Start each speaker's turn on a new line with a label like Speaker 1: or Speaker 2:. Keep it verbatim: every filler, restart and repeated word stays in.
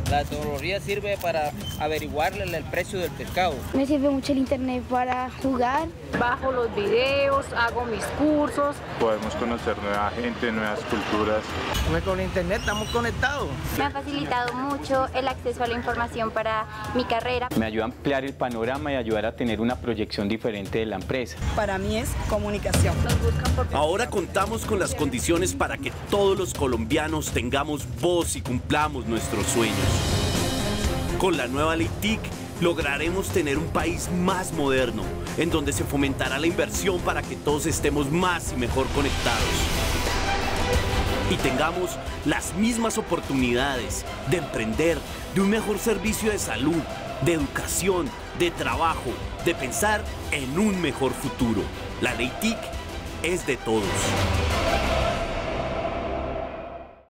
Speaker 1: La tecnología sirve para averiguarle el precio del pescado.
Speaker 2: Me sirve mucho el internet para jugar.
Speaker 3: Bajo los videos, hago mis cursos.
Speaker 4: Podemos conocer nueva gente, nuevas culturas.
Speaker 5: Pues con internet estamos conectados.
Speaker 6: Me ha facilitado mucho el acceso a la información para mi carrera.
Speaker 7: Me ayuda a ampliar el panorama y ayudar a tener una proyección diferente de la empresa.
Speaker 8: Para mí es comunicación.
Speaker 3: Nos buscan por...
Speaker 9: Ahora contamos con las condiciones para que todos los colombianos tengamos voz y cumplamos nuestros sueños. Con la nueva ley T I C lograremos tener un país más moderno, en donde se fomentará la inversión para que todos estemos más y mejor conectados. Y tengamos las mismas oportunidades de emprender, de un mejor servicio de salud, de educación, de trabajo, de pensar en un mejor futuro. La ley T I C es de todos.